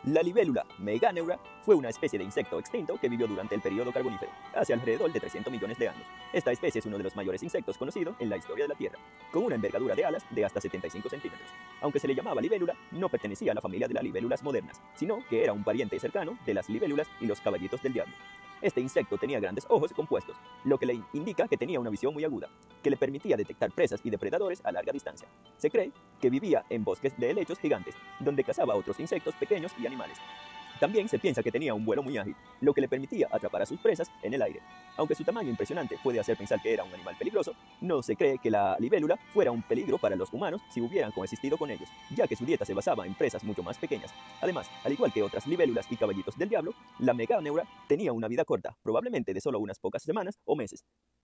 La libélula meganeura fue una especie de insecto extinto que vivió durante el período carbonífero, hace alrededor de 300 millones de años. Esta especie es uno de los mayores insectos conocidos en la historia de la Tierra, con una envergadura de alas de hasta 75 centímetros. Aunque se le llamaba libélula, no pertenecía a la familia de las libélulas modernas, sino que era un pariente cercano de las libélulas y los caballitos del diablo. Este insecto tenía grandes ojos compuestos, lo que le indica que tenía una visión muy aguda, que le permitía detectar presas y depredadores a larga distancia. Se cree que vivía en bosques de helechos gigantes, donde cazaba otros insectos pequeños y animales. También se piensa que tenía un vuelo muy ágil, lo que le permitía atrapar a sus presas en el aire. Aunque su tamaño impresionante puede hacer pensar que era un animal peligroso, no se cree que la libélula fuera un peligro para los humanos si hubieran coexistido con ellos, ya que su dieta se basaba en presas mucho más pequeñas. Además, al igual que otras libélulas y caballitos del diablo, la meganeura tenía una vida corta, probablemente de solo unas pocas semanas o meses.